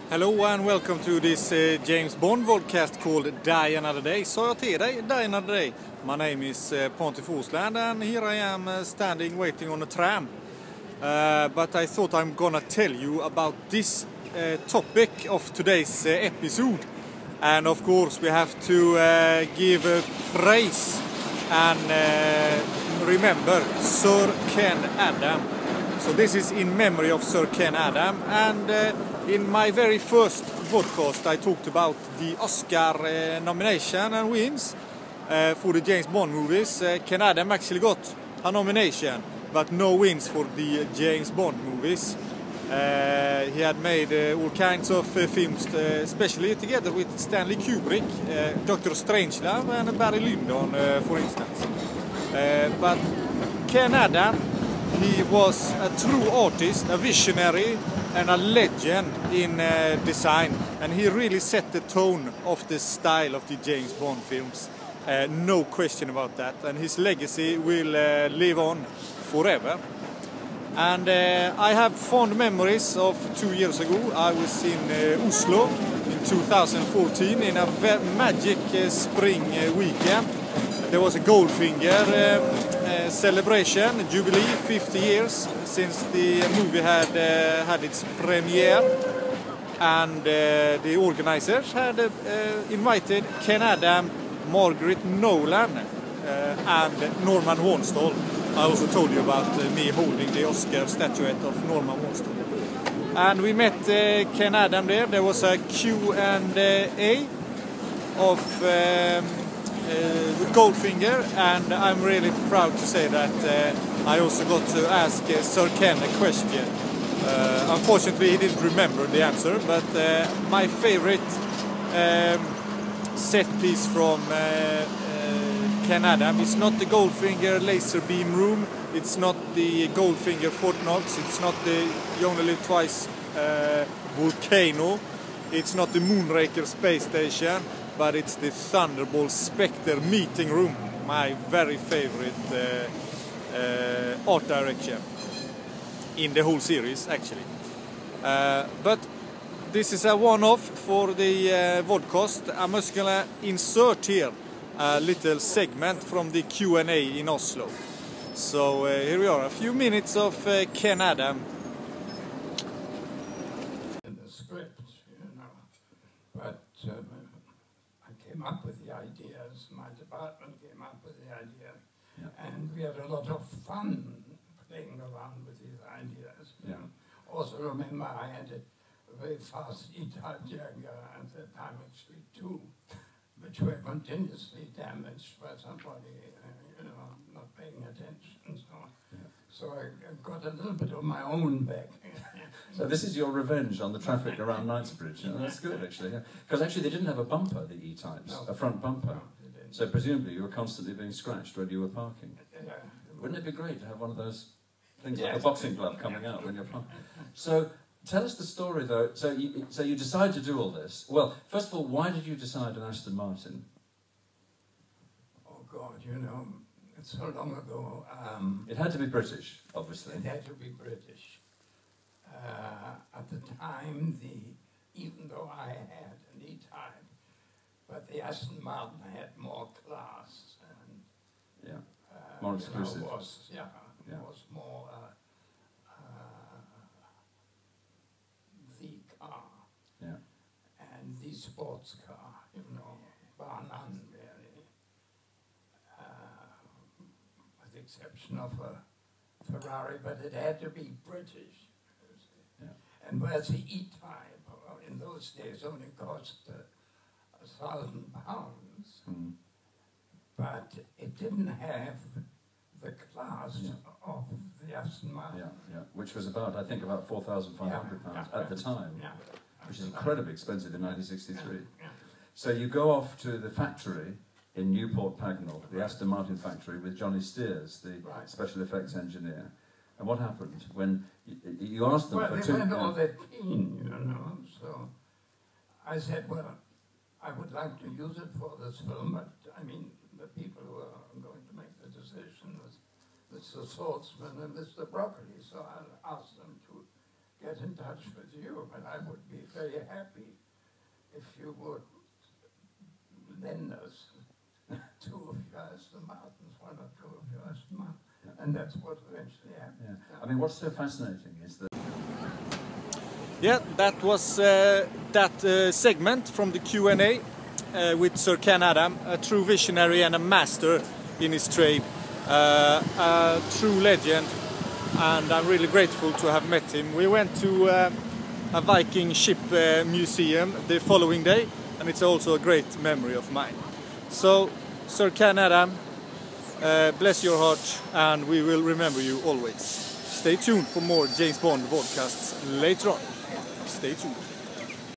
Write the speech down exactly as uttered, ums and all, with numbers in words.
Hello and welcome to this uh, James Bond vodcast called Die Another Day. Sa jag till dig, Die Another Day. My name is uh, Ponty Forsland and here I am uh, standing waiting on a tram. Uh, but I thought I'm gonna tell you about this uh, topic of today's uh, episode. And of course we have to uh, give uh, praise and uh, remember Sir Ken Adam. So this is in memory of Sir Ken Adam, and uh, in my very first podcast I talked about the Oscar uh, nomination and wins uh, for the James Bond movies. Uh, Ken Adam actually got a nomination, but no wins for the James Bond movies. Uh, he had made uh, all kinds of uh, films, uh, especially together with Stanley Kubrick, uh, Doctor Strangelove and Barry Lyndon, uh, for instance. Uh, but Ken Adam, he was a true artist, a visionary and a legend in uh, design, and he really set the tone of the style of the James Bond films. Uh, no question about that, and his legacy will uh, live on forever. And uh, I have fond memories of two years ago. I was in uh, Oslo in two thousand fourteen in a magic uh, spring uh, weekend. There was a Goldfinger uh, uh, celebration, Jubilee, fifty years since the movie had uh, had its premiere, and uh, the organizers had uh, uh, invited Ken Adam, Margaret Nolan, uh, and Norman Wornstall. I also told you about uh, me holding the Oscar statuette of Norman Wornstall. And we met uh, Ken Adam there. There was a Q and A of um, uh, Goldfinger, and I'm really proud to say that uh, I also got to ask uh, Sir Ken a question. Uh, unfortunately, he didn't remember the answer, but uh, my favorite um, set piece from uh, uh, Ken Adam is not the Goldfinger laser beam room, it's not the Goldfinger Fort Knox, it's not the You Only Live Twice uh, volcano, it's not the Moonraker space station, but it's the Thunderbolt Spectre meeting room, my very favorite uh, uh, art direction in the whole series, actually. Uh, but this is a one-off for the uh, vodcast. I'm just gonna insert here a little segment from the Q and A in Oslo. So uh, here we are, a few minutes of uh, Ken Adam. In the script, you know, but um, I came up with the ideas, my department came up with the idea, yeah. And we had a lot of fun playing around with these ideas. You know. Also remember I had a very fast E-type Jaguar at that time, actually two, which were continuously damaged by somebody, uh, you know, not paying attention. So, yeah. so I, I got a little bit of my own back. So this is your revenge on the traffic around Knightsbridge. You know, that's good, actually. Because yeah. actually they didn't have a bumper, the E-types, no, a front bumper. No, so presumably you were constantly being scratched when you were parking. Yeah. Wouldn't it be great to have one of those things yeah. like a boxing glove coming out when you're parking? So tell us the story, though. So you, so you decide to do all this. Well, first of all, why did you decide on Aston Martin? Oh, God, you know, it's so long ago. Um, it had to be British, obviously. It had to be British. Uh, at the time, the even though I had an E-type, but the Aston Martin had more class and yeah, uh, more exclusive. You know, was, yeah, yeah, was more uh, uh, the car. Yeah, and the sports car, you know, bar none really, uh, with the exception of a Ferrari, but it had to be British. Yeah. And whereas the E-type in those days only cost uh, a thousand pounds, mm. but it didn't have the class yeah. of the Aston Martin. Yeah, yeah, which was about, I think, about four thousand five hundred pounds yeah, at yeah, the time, yeah, which is incredibly expensive in nineteen sixty-three. Yeah, yeah. So you go off to the factory in Newport Pagnell, the Aston Martin factory, with Johnny Steers, the right. special effects engineer. And what happened when you, you asked them well, for they two... Well, they weren't all that keen, you know, so I said, well, I would like to use it for this film, but, I mean, the people who are going to make the decision was Mister Saltzman and Mister Broccoli, so I asked them to get in touch with you, and I would be very happy if you would lend us two of your Aston Martins, one or two of your Aston Martins, and that's what eventually happened. Yeah. I mean, what's so fascinating is that... Yeah, that was uh, that uh, segment from the Q and A uh, with Sir Ken Adam, a true visionary and a master in his trade, uh, a true legend, and I'm really grateful to have met him. We went to uh, a Viking ship uh, museum the following day, and it's also a great memory of mine. So, Sir Ken Adam, uh, bless your heart, and we will remember you always. Stay tuned for more James Bond podcasts later on. Stay tuned.